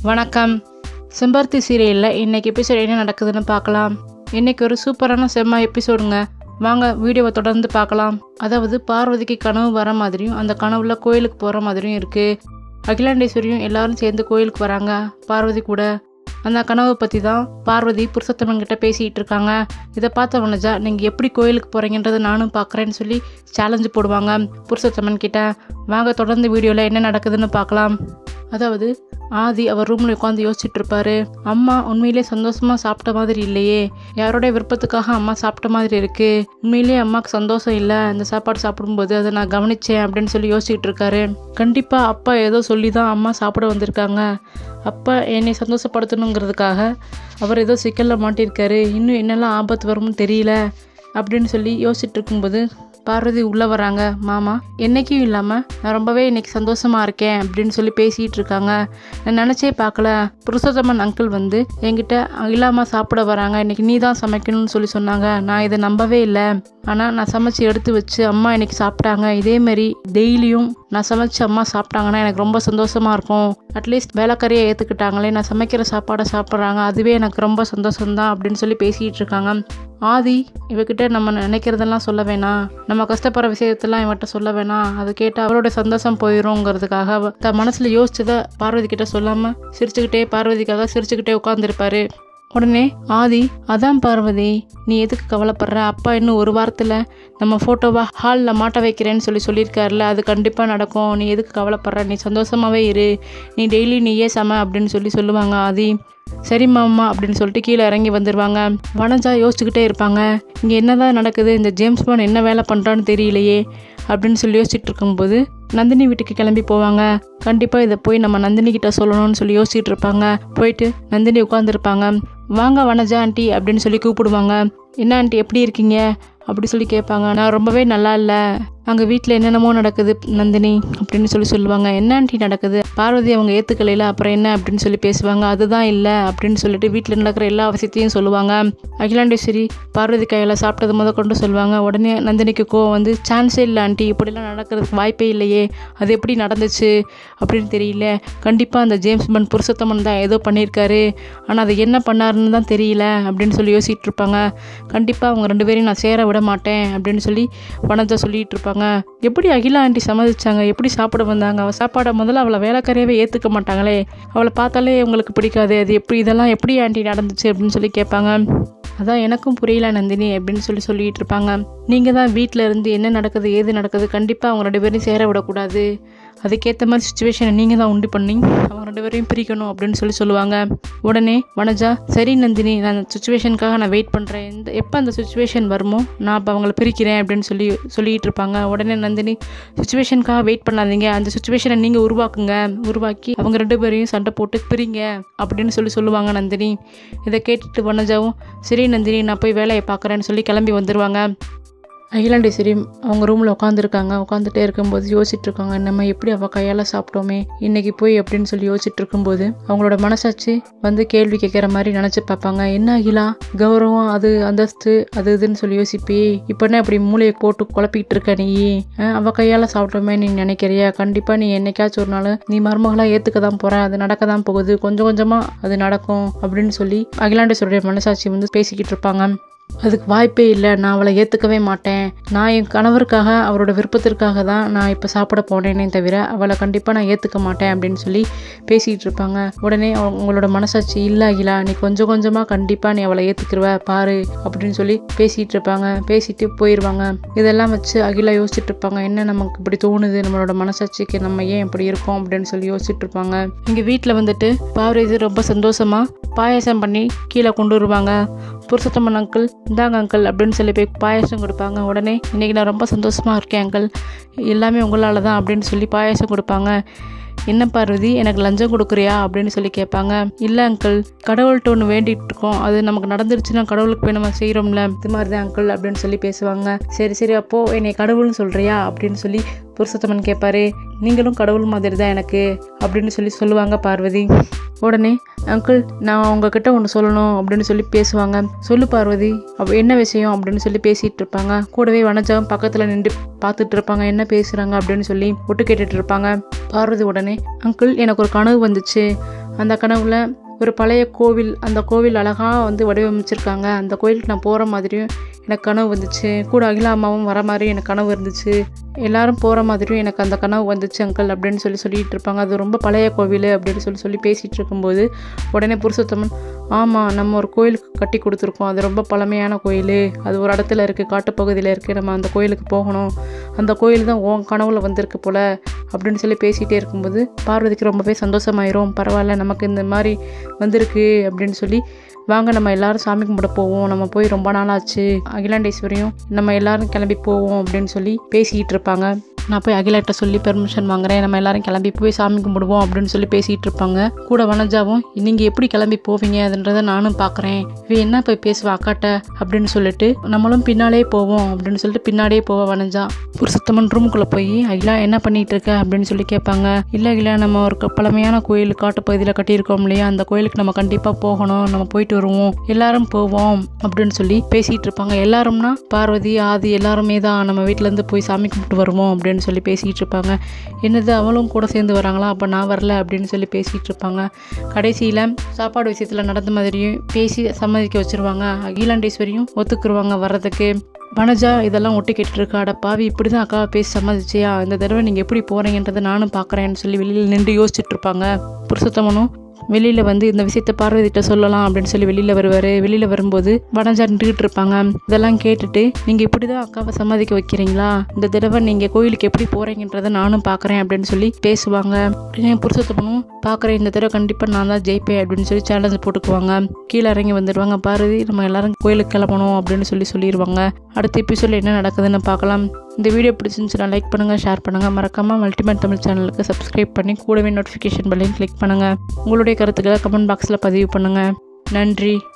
வணக்கம். செம்பருத்தி சீரியலில் இன்றைக்கி எபிசோட் என்ன நடக்குதுன்னு பார்க்கலாம். இன்றைக்கி ஒரு சூப்பரான செம்ம எபிசோடுங்க. வாங்க வீடியோவை தொடர்ந்து பார்க்கலாம். அதாவது பார்வதிக்கு கனவு வர மாதிரியும் அந்த கனவுல கோயிலுக்கு போகிற மாதிரியும் இருக்குது. அகிலாண்டேஸ்வரியும் எல்லாரும் சேர்ந்து கோயிலுக்கு வராங்க பார்வதி கூட. அந்த கனவை பற்றி தான் பார்வதி புருஷோத்தமன் கிட்ட பேசிகிட்டு இருக்காங்க. இதை பார்த்த வனஜா, நீங்கள் எப்படி கோயிலுக்கு போகிறீங்கன்றதை நானும் பார்க்குறேன்னு சொல்லி சேலஞ்சு போடுவாங்க புருஷோத்தமன் கிட்ட. வாங்க தொடர்ந்து வீடியோவில் என்ன நடக்குதுன்னு பார்க்கலாம். அதாவது ஆதி அவர் ரூமில் உட்காந்து யோசிச்சுட்டு இருப்பாரு. அம்மா உண்மையிலே சந்தோஷமாக சாப்பிட்ட மாதிரி இல்லையே, யாரோடைய விருப்பத்துக்காக அம்மா சாப்பிட்ட மாதிரி இருக்கு, உண்மையிலேயே அம்மாவுக்கு சந்தோஷம் இல்லை இந்த சாப்பாடு சாப்பிடும்போது, அதை நான் கவனிச்சேன் அப்படின்னு சொல்லி யோசிச்சுட்டு இருக்காரு. கண்டிப்பாக அப்பா ஏதோ சொல்லி தான் அம்மா சாப்பிட வந்திருக்காங்க. அப்பா என்னை சந்தோஷப்படுத்தணுங்கிறதுக்காக அவர் ஏதோ சிக்கலில் மாட்டியிருக்காரு. இன்னும் என்னெல்லாம் ஆபத்து வரும்னு தெரியல அப்படின்னு சொல்லி யோசிச்சுட்டு இருக்கும்போது பார்வதி உள்ளே வராங்க. மாமா, என்றைக்கும் இல்லாமல் நான் ரொம்பவே இன்றைக்கி சந்தோஷமாக இருக்கேன் அப்படின்னு சொல்லி பேசிகிட்டு இருக்காங்க. நான் நினச்சே பார்க்கல, புருஷோத்தமன் அங்கிள் வந்து என்கிட்ட இல்லாமல் சாப்பிட வராங்க, இன்றைக்கி நீ தான் சமைக்கணும்னு சொல்லி சொன்னாங்க. நான் இதை நம்பவே இல்லை. ஆனால் நான் சமைச்சு எடுத்து வச்சு அம்மா இன்றைக்கி சாப்பிட்டாங்க. இதேமாரி டெய்லியும் நான் சமைச்சு அம்மா சாப்பிட்டாங்கன்னா எனக்கு ரொம்ப சந்தோஷமாக இருக்கும். அட்லீஸ்ட் வேலைக்காரியை ஏற்றுக்கிட்டாங்களே, நான் சமைக்கிற சாப்பாடை சாப்பிட்றாங்க, அதுவே எனக்கு ரொம்ப சந்தோஷம்தான் அப்படின்னு சொல்லி பேசிகிட்டு இருக்காங்க. ஆதி, இவகிட்ட நம்ம நினைக்கிறதெல்லாம் சொல்ல வேணாம், நம்ம கஷ்டப்படுற விஷயத்தெல்லாம் இவன்கிட்ட சொல்ல வேணாம், அதை கேட்டால் அவரோட சந்தோஷம் போயிடும்ங்கிறதுக்காக தன் மனசில் யோசிச்சதை பார்வதி கிட்ட சொல்லாமல் சிரிச்சுக்கிட்டே பார்வதிக்காக சிரிச்சுக்கிட்டே உட்காந்துருப்பாரு. உடனே ஆதி, அதான் பார்வதி, நீ எதுக்கு கவலைப்படுற, அப்பா இன்னும் ஒரு வாரத்தில் நம்ம ஃபோட்டோவா ஹாலில் மாட்ட வைக்கிறேன்னு சொல்லியிருக்காருல, அது கண்டிப்பாக நடக்கும், நீ எதுக்கு கவலைப்படுற, நீ சந்தோஷமாகவே இரு, நீ டெய்லி நீயே சம அப்படின்னு சொல்லுவாங்க ஆதி. சரி மாமா அப்படின்னு சொல்லிட்டு கீழே இறங்கி வந்துடுவாங்க. வனஜா யோசிச்சுக்கிட்டே இருப்பாங்க, இங்கே என்னதான் நடக்குது, இந்த ஜேம்ஸ் பாண்ட் என்ன வேலை பண்ணுறான்னு தெரியலையே அப்படின்னு சொல்லி யோசிச்சுட்டு இருக்கும்போது நந்தினி வீட்டுக்கு கிளம்பி போவாங்க. கண்டிப்பாக இதை போய் நம்ம நந்தினி கிட்ட சொல்லணும்னு சொல்லி யோசிச்சுட்டு இருப்பாங்க. போயிட்டு நந்தினி உட்காந்துருப்பாங்க. வாங்க வனஜா ஆண்டி அப்படின்னு சொல்லி கூப்பிடுவாங்க. என்ன ஆண்டி எப்படி இருக்கீங்க அப்படி சொல்லி கேட்பாங்க. நான் ரொம்பவே நல்லா இல்லை, அங்கே வீட்டில் என்னென்னமோ நடக்குது நந்தினி அப்படின்னு சொல்லுவாங்க. என்ன ஆண்டி நடக்குது, பார்வதி அவங்க ஏற்றுக்கலையில அப்புறம் என்ன அப்படின்னு சொல்லி பேசுவாங்க. அதுதான் இல்லை அப்படின்னு சொல்லிட்டு வீட்டில் நடக்கிற எல்லா விஷயத்தையும் சொல்லுவாங்க. அகிலாண்டேஸ்வரி பார்வதி கையில் சாப்பிட்டது கொண்டு சொல்லுவாங்க. உடனே நந்தினிக்கு கோவம் வந்து, சான்ஸே இல்லை ஆண்டி, இப்படிலாம் நடக்கிறதுக்கு வாய்ப்பே இல்லையே, அது எப்படி நடந்துச்சு அப்படின்னு தெரியல, கண்டிப்பாக அந்த ஜேம்ஸ் பாண்ட் புருஷோத்தமன் தான் ஏதோ பண்ணியிருக்காரு, ஆனால் அது என்ன பண்ணாருன்னு தான் தெரியல அப்படின்னு சொல்லி யோசிச்சுட்டு இருப்பாங்க. கண்டிப்பாக அவங்க ரெண்டு பேரையும் நான் சேர விட மாட்டேன் அப்படின்னு சொல்லி வனஜா சொல்லிட்டு இருப்பாங்க. எப்படி அகிலா ஆண்டி சம்மதிச்சாங்க, எப்படி சாப்பிட வந்தாங்க, அவள் சாப்பாடை முதல்ல அவளை வேலைக்காரியாவே ஏற்றுக்க மாட்டாங்களே, அவளை பார்த்தாலே உங்களுக்கு பிடிக்காது, அது எப்படி இதெல்லாம் எப்படி ஆண்டி நடந்துச்சு அப்படின்னு சொல்லி கேட்பாங்க. அதான் எனக்கும் புரியல நந்தினி அப்படின்னு சொல்லிட்டு இருப்பாங்க. நீங்கள் தான் வீட்டில் இருந்து என்ன நடக்குது ஏது நடக்குது, கண்டிப்பாக அவங்க ரெண்டு பேரையும் சேர விடக்கூடாது, அதுக்கேற்ற மாதிரி சுச்சுவேஷனை நீங்கள் தான் உண்டு பண்ணி அவங்க ரெண்டு பேரையும் பிரிக்கணும் அப்படின்னு சொல்லுவாங்க. உடனே வனஜா, சரி நந்தினி, நான் அந்த சுச்சுவேஷனுக்காக நான் வெயிட் பண்ணுறேன், எப்போ அந்த சுச்சுவேஷன் வருமோ நான் அப்போ அவங்கள பிரிக்கிறேன் அப்படின்னு சொல்லிட்டு இருப்பாங்க. உடனே நந்தினி, சுச்சுவேஷனுக்காக வெயிட் பண்ணாதீங்க, அந்த சுச்சுவேஷனை நீங்கள் உருவாக்கி அவங்க ரெண்டு பேரையும் சண்டை போட்டு பிரிங்க அப்படின்னு சொல்லுவாங்க நந்தினி. இதை கேட்டுட்டு வனஜாவும், சரி நந்தினி நான் போய் வேலையை பார்க்குறேன்னு சொல்லி கிளம்பி வந்துடுவாங்க. அகிலாண்டேஸ்வரி அவங்க ரூமில் உட்காந்துட்டே இருக்கும்போது யோசிச்சுட்டு இருக்காங்க, நம்ம எப்படி அவள் கையால் சாப்பிட்டோமே இன்னைக்கு போய் அப்படின்னு சொல்லி யோசிச்சுட்டு இருக்கும்போது அவங்களோட மனசாட்சி வந்து கேள்வி கேட்குற மாதிரி நினச்சி பார்ப்பாங்க. என்ன அகிலா, கௌரவம் அது அந்தஸ்து அது இதுன்னு சொல்லி யோசிப்பி, இப்போனா இப்படி மூளையை போட்டு குழப்பிக்கிட்டு இருக்க, நீ அவள் கையால் சாப்பிட்டோமே நீ நினைக்கிறியா, கண்டிப்பாக நீ என்னைக்காச்சும் ஒரு நாள் நீ மருமகளாக ஏற்றுக்க தான் போகிற, அது நடக்க தான் போகுது, கொஞ்சம் கொஞ்சமாக அது நடக்கும் அப்படின்னு சொல்லி அகிலாண்டேஸ்வரியோட மனசாட்சி வந்து பேசிக்கிட்டு இருப்பாங்க. அதுக்கு வாய்ப்பே இல்லை, நான் அவளை ஏற்றுக்கவே மாட்டேன், நான் என் கணவருக்காக அவரோட விருப்பத்திற்காக தான் நான் இப்போ சாப்பிட போனேனே தவிர அவளை கண்டிப்பாக நான் ஏற்றுக்க மாட்டேன் அப்படின்னு சொல்லி பேசிகிட்டு இருப்பாங்க. உடனே அவங்களோட மனசாட்சி, இல்லை அகிலா, நீ கொஞ்சம் கொஞ்சமாக கண்டிப்பாக நீ அவளை ஏற்றுக்கிருவ பாரு அப்படின்னு சொல்லி பேசிகிட்டு இருப்பாங்க. பேசிட்டு போயிடுவாங்க. இதெல்லாம் வச்சு அகிலா யோசிச்சுட்டு இருப்பாங்க, என்ன நமக்கு இப்படி தோணுது, நம்மளோட மனசாட்சிக்கு நம்ம ஏன் இப்படி இருக்கோம் அப்படின்னு சொல்லி யோசிச்சுட்டு இருப்பாங்க. இங்கே வீட்டில் வந்துட்டு பார்வதி ரொம்ப சந்தோஷமாக பாயாசம் பண்ணி கீழே கொண்டு வருவாங்க. புருஷோத்தமன் அங்கிள், இந்தாங்க அங்கிள் அப்படின்னு சொல்லி போய் பாயாசம் கொடுப்பாங்க. உடனே இன்றைக்கி நான் ரொம்ப சந்தோஷமாக இருக்கேன் அங்கிள், எல்லாமே உங்களால் தான் அப்படின்னு சொல்லி பாயாசம் கொடுப்பாங்க. என்ன பார்வதி, எனக்கு லஞ்சம் கொடுக்குறியா அப்படின்னு சொல்லி கேட்பாங்க. இல்லை அங்கிள், கடவுள்கிட்ட ஒன்று வேண்டிகிட்டு இருக்கோம், அது நமக்கு நடந்துருச்சுன்னா கடவுளுக்கு போய் நம்ம செய்கிறோம்ல, இது மாதிரி தான் அங்கிள் அப்படின்னு சொல்லி பேசுவாங்க. சரி அப்போது என்னை கடவுள்னு சொல்கிறியா அப்படின்னு சொல்லி புருஷோத்தமன் கேட்பாரு. நீங்களும் கடவுள் மாதிரி தான் எனக்கு அப்படின்னு சொல்லுவாங்க பார்வதி. உடனே அங்கிள், நான் உங்ககிட்ட ஒன்று சொல்லணும் அப்படின்னு சொல்லி பேசுவாங்க. சொல்லு பார்வதி, என்ன விஷயம் அப்படின்னு சொல்லி பேசிகிட்டு இருப்பாங்க. கூடவே வனஜாவும் பக்கத்தில் நின்று பார்த்துட்டு இருப்பாங்க, என்ன பேசுகிறாங்க அப்படின்னு சொல்லி ஒட்டு கேட்டுட்டு இருப்பாங்க. பார்வதி உடனே, அங்கிள் எனக்கு ஒரு கனவு வந்துச்சு, அந்த கனவுல ஒரு பழைய கோவில், அந்த கோவில் அழகாக வந்து வடிவமைச்சிருக்காங்க. அந்த கோயிலுக்கு நான் போகிற மாதிரியும் எனக்கு கனவு வந்துச்சு. கூட அகிலா அம்மாவும் வர மாதிரி எனக்கு கனவு இருந்துச்சு. எல்லாரும் போகிற மாதிரியும் எனக்கு அந்த கனவு வந்துச்சு அங்கிள் அப்படின்னு சொல்லிட்டு இருப்பாங்க. அது ரொம்ப பழைய கோவில் அப்படின்னு சொல்லி பேசிகிட்டு இருக்கும்போது உடனே புருஷோத்தமன், ஆமாம், நம்ம ஒரு கோயிலுக்கு கட்டி கொடுத்துருக்கோம். அது ரொம்ப பழமையான கோயில், அது ஒரு இடத்துல இருக்குது, காட்டுப்பகுதியில் இருக்குது, நம்ம அந்த கோயிலுக்கு போகணும். அந்த கோயில் தான் உன் கனவுல வந்திருக்கு போல் அப்படின்னு சொல்லி பேசிகிட்டே இருக்கும்போது பார்வதிக்கு ரொம்பவே சந்தோஷமாயிரும். பரவாயில்ல, நமக்கு இந்த மாதிரி வந்திருக்கு அப்படின்னு சொல்லி, வாங்க நம்ம எல்லாரும் சாமி கும்பிட போவோம், நம்ம போய் ரொம்ப நாள் ஆச்சு, அகிலாண்டேஸ்வரியும் நம்ம எல்லாரும் கிளம்பி போவோம் அப்படின்னு சொல்லி பேசிக்கிட்டு இருப்பாங்க. நான் போய் அகிலாட்ட சொல்லி பெர்மிஷன் வாங்குறேன், நம்ம எல்லாரும் கிளம்பி போய் சாமி கும்பிடுவோம் அப்படின்னு சொல்லி பேசிகிட்டு இருப்பாங்க. கூட வனஜாவும், நீங்கள் எப்படி கிளம்பி போவீங்க அதுன்றதை நானும் பார்க்குறேன், இவ என்ன போய் பேசுவா அக்காட்ட அப்படின்னு சொல்லிட்டு நம்மளும் பின்னாலே போவோம் அப்படின்னு சொல்லிட்டு பின்னாடியே போவோம் வனஜா. புருஷோத்தமன் ரூமுக்குள்ளே போய் அகிலா என்ன பண்ணிகிட்டு இருக்க அப்படின்னு சொல்லி கேட்பாங்க. இல்லை அகிலா, நம்ம ஒரு பழமையான கோயில் காட்டுப்பகுதியில் கட்டியிருக்கோம் இல்லையா, அந்த கோயிலுக்கு நம்ம கண்டிப்பாக போகணும், நம்ம போயிட்டு வருவோம், எல்லாரும் போவோம் அப்படின்னு சொல்லி பேசிகிட்டு இருப்பாங்க. எல்லாரும்னா பார்வதி ஆதி எல்லாருமே தான், நம்ம வீட்டிலேருந்து போய் சாமி கும்பிட்டு வருவோம் அப்படின்னு சொல்லி பேசிகிட்டு இருப்பாங்க. என்னது அவளும் கூட சேர்ந்து வராங்களா, அப்போ நான் வரல அப்படின்னு சொல்லி பேசிகிட்டு இருப்பாங்க. கடைசியில் சாப்பாடு விஷயத்தில் நடந்த மாதிரியும் பேசி சம்மதிக்க வச்சுருவாங்க. அகிலாண்டேஸ்வரியும் ஒத்துக்குருவாங்க வர்றதுக்கு. வனஜா இதெல்லாம் ஒட்டி கேட்டுருக்கா, அட பாவி, இப்படி தான் அக்காவை பேசி சம்மதிச்சியா, இந்த தடவை நீங்கள் எப்படி போகிறீங்கன்றதை நானும் பார்க்குறேன்னு சொல்லி வெளியில் நின்று யோசிச்சுட்டு இருப்பாங்க. புருஷோத்தமனும் வெளியில் வந்து இந்த விஷயத்த பார்வதிட்ட சொல்லலாம் அப்படின்னு சொல்லி வெளியில் வருவார். வெளியில் வரும்போது வனஜா நின்றுக்கிட்டு இருப்பாங்க. இதெல்லாம் கேட்டுட்டு, நீங்கள் இப்படி தான் அக்காவை சம்மதிக்க வைக்கிறீங்களா, இந்த தடவை நீங்கள் கோயிலுக்கு எப்படி போகிறீங்கன்றதை நானும் பார்க்குறேன் அப்படின்னு சொல்லி பேசுவாங்க. என் புருஷோத்தமனும் பார்க்குறேன், இந்த தடவை கண்டிப்பாக நான் தான் ஜெயிப்பேன் அப்படின்னு சொல்லி சேலஞ்சு போட்டுக்குவாங்க. கீழே இறங்கி வந்துடுவாங்க. பார்வதி நம்ம எல்லாரும் கோயிலுக்கு கிளம்பணும் அப்படின்னு சொல்லிடுவாங்க. அடுத்த எபிசோடில் என்ன நடக்குதுன்னு பார்க்கலாம். இந்த வீடியோ பிடிச்சிருந்துச்சுன்னா லைக் பண்ணுங்கள், ஷேர் பண்ணுங்கள், மறக்காமல் மல்டிமேட் தமிழ் சேனலுக்கு சப்ஸ்கிரைப் பண்ணி கூடவே நோட்டிஃபிகேஷன் பெல்லையும் கிளிக் பண்ணுங்கள். உங்களுடைய கருத்துக்களை கமெண்ட் பாக்ஸில் பதிவு பண்ணுங்கள். நன்றி.